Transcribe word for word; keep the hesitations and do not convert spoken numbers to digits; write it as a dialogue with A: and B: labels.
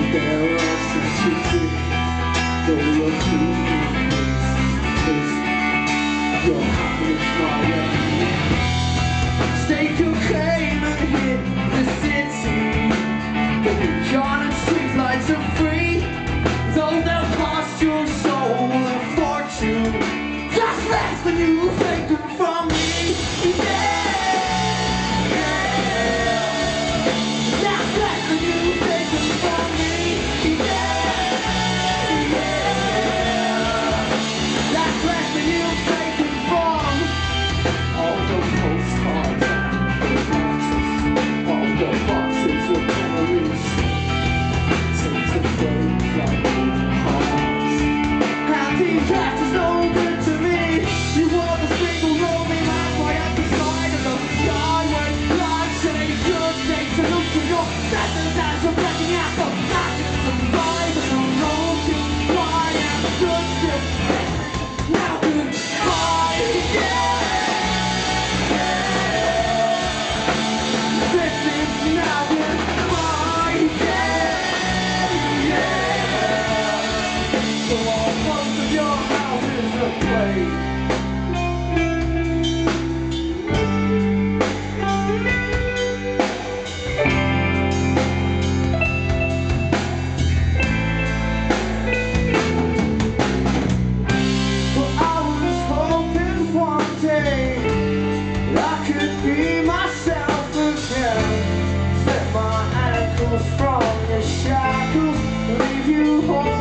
A: There are some secrets, though you're too close. Your happiness, my way. Stay cocaine and hit the city. The neon and street lights are free. Though they'll cost your soul a fortune, that's less than you've taken from me. Yeah. From your shackles, leave you home.